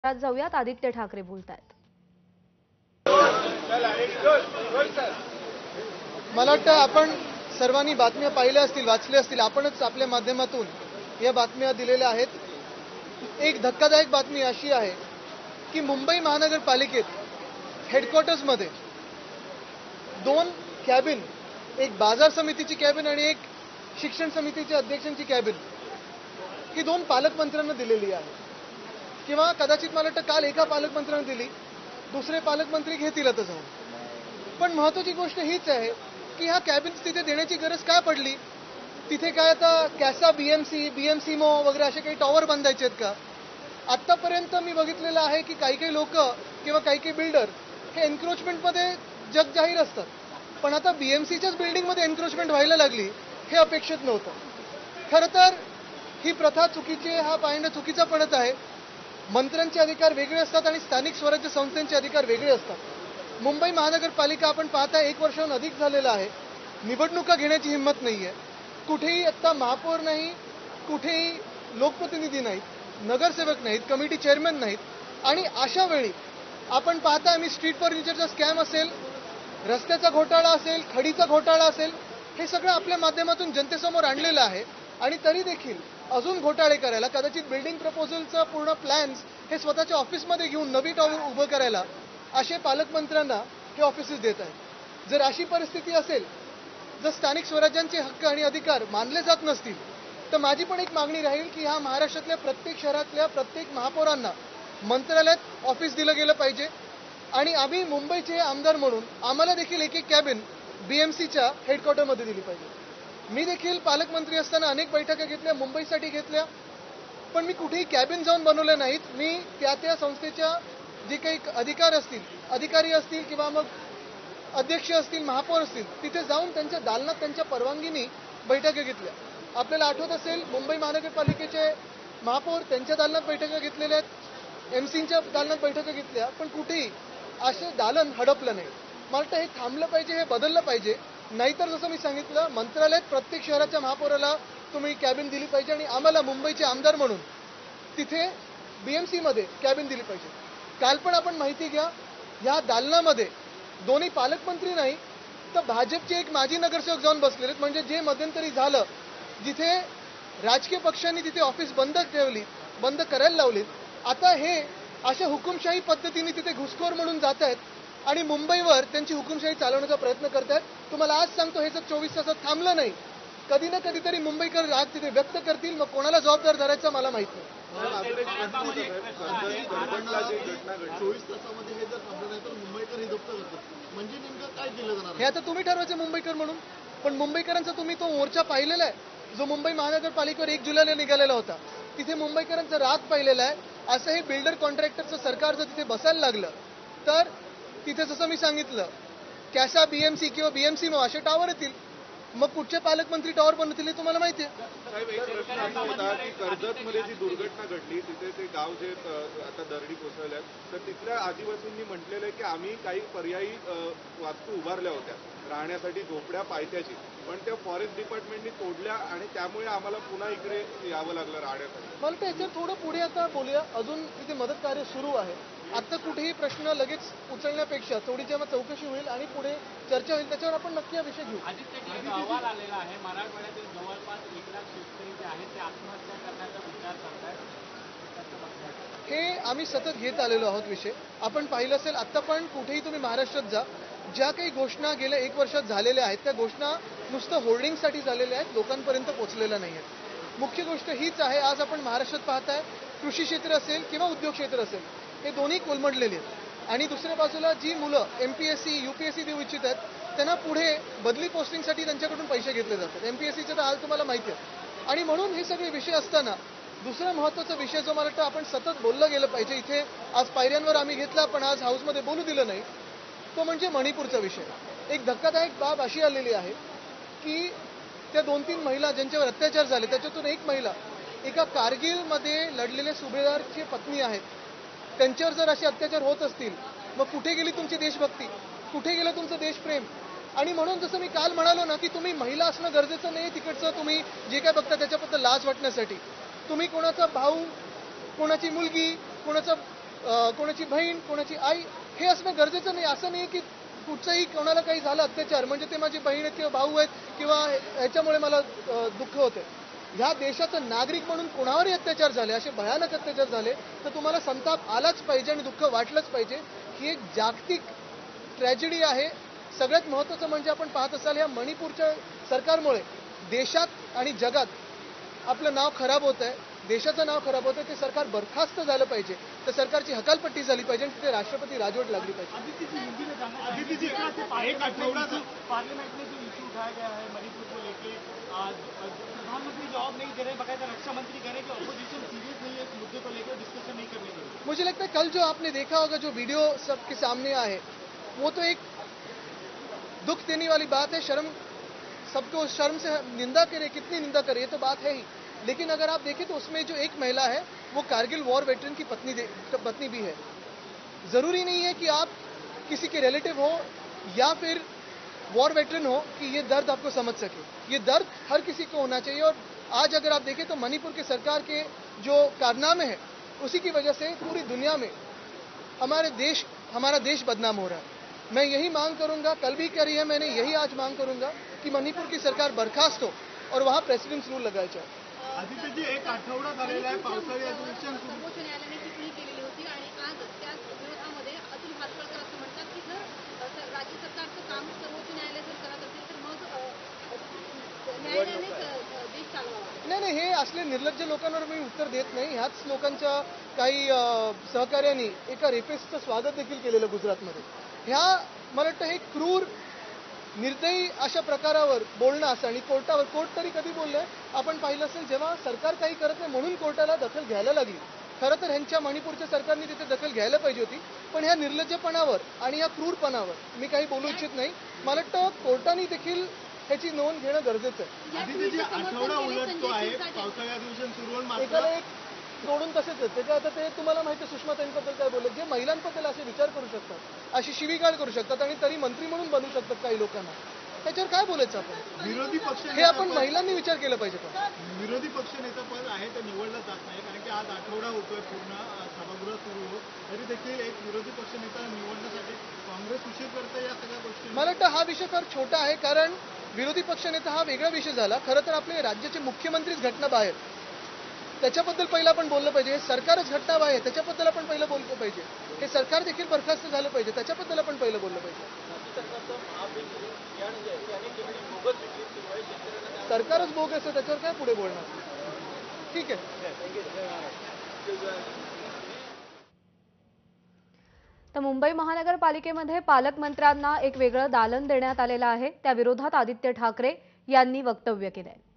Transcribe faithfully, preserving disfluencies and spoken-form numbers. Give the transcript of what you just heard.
आज जाऊयात आदित्य ठाकरे बोलतायत। मला वाटतं आपण सर्वांनी बातम्या पाहिल्या असतील, वाचल्या असतील, आपणच आपल्या माध्यमातून या बातम्या दिलेल्या आहेत। एक धक्कादायक बातमी अशी आहे की मुंबई महानगरपालिकेत हेडक्वार्टर्समध्ये दोन कॅबिन, एक बाजार समितीची कॅबिन आणि एक शिक्षण समितीच्या अध्यक्षांची कॅबिन, ही दोन पालकमंत्र्यांना दिलेली आहे। किंवा कदाचित मला वाटतं काल एका पालकमंत्र्यांना दिली, दुसरे पालकमंत्री घेतील आता जाऊन। पण महत्त्वाची गोष्ट हीच आहे की ह्या कॅबिन्स तिथे देण्याची गरज काय पडली? तिथे काय आता कॅसा बीएमसी बीएमसीमो वगैरे असे काही टॉवर बांधायचे आहेत का? आतापर्यंत मी बघितलेलं आहे की काही काही लोक किंवा काही काही बिल्डर हे एन्क्रोचमेंटमध्ये जग जाहीर असतात, पण आता बीएमसीच्याच बिल्डिंगमध्ये एन्क्रोचमेंट व्हायला लागली हे अपेक्षित नव्हतं। खरं तर ही प्रथा चुकीची आहे, हा पायंडा चुकीचा पडत आहे। मंत्र्यांचे अधिकार वेगळे असतात आणि स्थानिक स्वराज्य संस्थांचे अधिकार वेगळे असतात। मुंबई महानगरपालिका आपण पाहता एक वर्षाहून अधिक झालेलं आहे, निवडणुका घेण्याची हिंमत नाहीये। कुठेही आता महापौर नाही, कुठेही लोकप्रतिनिधी नाहीत, नगरसेवक नाहीत, कमिटी चेअरमॅन नाहीत। आणि अशा वेळी आपण पाहता मी स्ट्रीट फर्निचरचा स्कॅम असेल, रस्त्याचा घोटाळा असेल, खडीचा घोटाळा असेल, हे सगळं आपल्या माध्यमातून जनतेसमोर आणलेलं आहे। आणि तरी देखील अजून घोटाळे करायला, कदाचित बिल्डिंग प्रपोजलचं पूर्ण प्लॅन्स हे स्वतःच्या ऑफिसमध्ये घेऊन नवी टॉवर उभं करायला असे पालकमंत्र्यांना हे ऑफिसेस देत आहेत। जर अशी परिस्थिती असेल, जर स्थानिक स्वराज्यांचे हक्क आणि अधिकार मानले जात नसतील, तर माझी पण एक मागणी राहील की ह्या महाराष्ट्रातल्या प्रत्येक शहरातल्या प्रत्येक महापौरांना मंत्रालयात ऑफिस दिलं गेलं पाहिजे। आणि आम्ही मुंबईचे आमदार म्हणून आम्हाला देखील एक एक कॅबिन बीएमसीच्या हेडक्वार्टरमध्ये दिली पाहिजे। मी देखील पालकमंत्री असताना अनेक बैठका घेतल्या, मुंबईसाठी घेतल्या, पण मी कुठेही कॅबिन जाऊन बनवले नाहीत। मी त्या त्या संस्थेच्या जे काही अधिकार असतील, अधिकारी असतील किंवा मग अध्यक्ष असतील, महापौर असतील, तिथे जाऊन त्यांच्या दालनात त्यांच्या परवानगीने बैठका घेतल्या। आपल्याला आठवत असेल मुंबई महानगरपालिकेचे महापौर त्यांच्या दालनात बैठका घेतलेल्या आहेत, एमसीच्या दालनात बैठका घेतल्या, पण कुठेही असे दालन हडपलं नाही। मला वाटतं हे थांबलं पाहिजे, हे बदललं पाहिजे। नाहीतर जसं मी सांगितलं, मंत्रालयात प्रत्येक शहराच्या महापौराला तुम्ही कॅबिन दिली पाहिजे आणि आम्हाला मुंबईचे आमदार म्हणून तिथे बीएमसीमध्ये कॅबिन दिली पाहिजे। काल पण आपण माहिती घ्या, या दालनामध्ये दोन्ही पालकमंत्री नाही तर भाजपचे एक माजी नगरसेवक जाऊन बसलेले, म्हणजे जे मध्यंतरी झालं, जिथे राजकीय पक्षांनी तिथे ऑफिस बंद ठेवली, बंद करायला लावलीत, आता हे अशा हुकुमशाही पद्धतीने तिथे घुसखोर म्हणून जात आहेत आणि मुंबईवर त्यांची हुकुमशाही चालवण्याचा प्रयत्न करतात। तुम्हाला आज सांगतो, हे जर चोवीस तासात थांबलं नाही, कधी ना कधीतरी मुंबईकर राग तिथे व्यक्त करतील, मग कोणाला जबाबदार धरायचं मला माहित नाही। चोवीस तासामध्ये हे जर थांबलं नाही तर मुंबईकर हे जप्त करतात, म्हणजे नेमकं काय केलं जाणार? हे आता तुम्ही ठरवायचं मुंबईकर म्हणून। पण मुंबईकरांचा तुम्ही तो मोर्चा पाहिलेला आहे, जो मुंबई महानगरपालिकेवर एक जुलैला निघालेला होता, तिथे मुंबईकरांचा राग पाहिलेला आहे। असं हे बिल्डर कॉन्ट्रॅक्टरचं सरकार जर तिथे बसायला लागलं तर तिथे जसं मी सांगितलं, कॅसा बीएमसी किंवा बीएमसी असे टॉवर येतील, मग कुठचे पालकमंत्री टॉवर बनवतील हे तुम्हाला माहिती आहे। साहेब, एक प्रश्न असा होता की कर्जतमध्ये जी दुर्घटना घडली, तिथे ते गाव जे आता दरडी कोसळल्यात, तर तिथल्या आदिवासींनी म्हटलेलं आहे की आम्ही काही पर्यायी वास्तू उभारल्या होत्या राहण्यासाठी, झोपड्या पायथ्याची, पण त्या फॉरेस्ट डिपार्टमेंटनी तोडल्या आणि त्यामुळे आम्हाला पुन्हा इकडे यावं लागलं राहण्यासाठी। मला तर याच्यावर थोडं पुढे आता बोलूया, अजून तिथे मदत कार्य सुरू आहे। आता कुठेही प्रश्न लगेच उचलण्यापेक्षा थोडी जेव्हा चौकशी होईल आणि पुढे चर्चा होईल त्याच्यावर आपण नक्की हा विषय घेऊ। अहवाल आलेला आहे, मराठवाड्यातील जवळपास एक लाख शेतकरी जे आहेत ते आत्महत्या करण्याचा विचार करतात। हे आम्ही सतत घेत आलेलो आहोत विषय। आपण पाहिलं असेल, आता पण कुठेही तुम्ही महाराष्ट्रात जा, ज्या काही घोषणा गेल्या एक वर्षात झालेल्या आहेत त्या घोषणा नुसतं होर्डिंगसाठी झालेल्या आहेत, लोकांपर्यंत पोहोचलेल्या नाही आहेत। मुख्य गोष्ट हीच आहे, आज आपण महाराष्ट्रात पाहताय कृषी क्षेत्र असेल किंवा उद्योग क्षेत्र असेल, हे दोन्ही कोलमडलेले आहेत। आणि दुसऱ्या बाजूला जी मुलं एमपीएससी यूपीएससी देऊ इच्छित आहेत त्यांना पुढे बदली पोस्टिंगसाठी त्यांच्याकडून पैसे घेतले जातात। एमपीएससीचा तर हाल तुम्हाला माहिती आहे। आणि म्हणून हे सगळे विषय असताना दुसरा महत्त्वाचा विषय जो मला वाटतं आपण सतत बोललं गेलं पाहिजे, इथे आज पायऱ्यांवर आम्ही घेतला पण आज हाऊसमध्ये बोलू दिलं नाही, तो म्हणजे मणिपूरचा विषय। एक धक्कादायक बाब अशी आलेली आहे की त्या दोन तीन महिला ज्यांच्यावर अत्याचार झाले, त्याच्यातून एक महिला एका कारगिलमध्ये लढलेल्या सुभेदारची पत्नी आहेत, त्यांच्यावर जर असे अत्याचार होत असतील, मग कुठे गेली तुमची देशभक्ती, कुठे गेलं तुमचं देशप्रेम? आणि म्हणून जसं मी काल म्हणालो ना की तुम्ही महिला असणं गरजेचं नाही, तिकडचं तुम्ही जे काय बघता त्याच्याबद्दल लाज वाटण्यासाठी, तुम्ही कोणाचा भाऊ, कोणाची मुलगी, कोणाचा अं, कोणाची बहीण, कोणाची आई, हे असणं गरजेचं नाही. असं नाही की कुठचंही कोणाला काही झालं अत्याचार म्हणजे ते माझी बहीण आहेत किंवा भाऊ आहेत किंवा ह्याच्यामुळे मला अं, दुःख होते. ह्या देशाचा नागरिक म्हणून कोणावरही अत्याचार झाले, असे भयानक अत्याचार झाले तर तुम्हाला संताप आलाच पाहिजे आणि दुःख वाटलंच पाहिजे. ही एक जागतिक ट्रॅजेडी आहे. सगळ्यात महत्त्वाचं म्हणजे आपण पाहत असाल या मणिपूरच्या सरकारमुळे देशात आणि जगात आपलं नाव खराब होत आहे, देशाचं नाव खराब होतं. ते सरकार बरखास्त झालं पाहिजे, त्या सरकारची हकालपट्टी झाली पाहिजे आणि तिथे राष्ट्रपति राजवट लागली पाहिजे. आदित्य जी हिंदी में जानना चाहेंगे कि पार्लियामेंट में इशू पार्लियामेंट में जो इशू उठाया गया है मणिपुर को लेके, आज प्रधानमंत्री जवाब नहीं दे रहे, बकायदा रक्षा मंत्री कह रहे हैं कि अपोजिशन सीरियस नहीं है इस मुद्दे को लेकर, डिस्कशन नहीं करने दे रही. मुझे लगता है कल जो आपने देखा होगा, जो वीडियो सबके सामने आए, वो तो एक दुख देने वाली बात है. शर्म, सबको शर्म से निंदा करे, कितनी निंदा करे, ये तो बात है ही. लेकिन अगर आप देखें तो उसमें जो एक महिला है वो कारगिल वॉर वेटरन की पत्नी पत्नी भी है. जरूरी नहीं है कि आप किसी के रिलेटिव हो या फिर वॉर वेटरन हो कि ये दर्द आपको समझ सके. ये दर्द हर किसी को होना चाहिए. और आज अगर आप देखें तो मणिपुर की सरकार के जो कारनामे हैं उसी की वजह से पूरी दुनिया में हमारे देश हमारा देश बदनाम हो रहा है. मैं यही मांग करूंगा, कल भी करी है मैंने, यही आज मांग करूंगा कि मणिपुर की सरकार बर्खास्त हो और वहां प्रेसिडेंट्स रूल लगाए जाए. आदित्य जी, एक आठवडा झालेला आहे पावसाळी अधिवेशन सुरू. सर्वोच्च न्यायालयाने टिप्पणी केलेली होती आणि आज त्या विरोधामध्ये अतुल भातखळकर असं म्हणतात की जर अ, स- राज्य सरकारचं काम सर्वोच्च न्यायालय जर करत असेल तर मग अ, न्यायालयानेच अ, देश चालवावा. नाही नाही, हे असले निर्लज्ज लोकांवर मी उत्तर देत नाही. ह्याच लोकांच्या काही अं, सहकार्यांनी एका रेपिस्टचं स्वागत देखील केलेलं गुजरातमध्ये. ह्या मला वाटतं हे क्रूर निर्दयी अशा प्रकारावर बोलणं असं, आणि कोर्टावर, कोर्ट तरी कधी बोललंय आपण पाहिलं असेल, जेव्हा सरकार काही करत नाही म्हणून कोर्टाला दखल घ्यायला लागली. खरं तर ह्यांच्या मणिपूरच्या सरकारने तिथे दखल घ्यायला पाहिजे होती. पण ह्या निर्लज्जपणावर आणि या क्रूरपणावर मी काही बोलू इच्छित नाही. मला वाटतं कोर्टाने देखील ह्याची नोंद घेणं गरजेचं आहे. या आदित्य जी, ट्विटचं समर्थन आठवडा केले उलटतो संजय आहे, शिरसाट यांनी. पावसाळी अधिवेशन सुरू होऊन एकाला मात्र एक जोडून तसेच आहेत. त्याच्या आता ते तुम्हाला माहिती आहे सुषमाताईंबद्दल काय बोलले, जे महिलांबद्दल असे विचार करू शकतात, अशी शिवीगाळ करू शकतात आणि तरी मंत्री म्हणून बनवू शकतात काही लोकांना, त्याच्यावर काय बोलायचं आपण? विरोधी पक्ष हे आपण महिलांनी विचार केला पाहिजे. पण विरोधी पक्ष नेता पद आहे ते निवडलं जात नाही, कारण की आज आठवडा होतोय पूर्ण अ, सभागृह सुरू हो, तरी देखील एक विरोधी पक्ष नेता निवडण्यासाठी काँग्रेस उशीर करते. या सगळ्या गोष्टी मला वाटतं हा विषय फार छोटा आहे, कारण विरोधी पक्षनेता हा वेगळा विषय झाला. खरं तर आपले राज्याचे मुख्यमंत्रीच घटनाबाहेर, त्याच्याबद्दल पहिलं आपण बोललं पाहिजे. हे सरकारच घटनाबाहेर, त्याच्याबद्दल आपण पहिलं बोललं पाहिजे. हे सरकार देखील बरखास्त झालं पाहिजे, त्याच्याबद्दल आपण पहिलं बोललं पाहिजे. सरकारच बोगस आहे, त्याच्यावर काय पुढे बोलणार. ठीक आहे. तर मुंबई महानगरपालिकेमध्ये पालकमंत्र्यांना एक वेगळं दालन देण्यात आलेलं आहे. त्या विरोधात आदित्य ठाकरे यांनी वक्तव्य केलंय.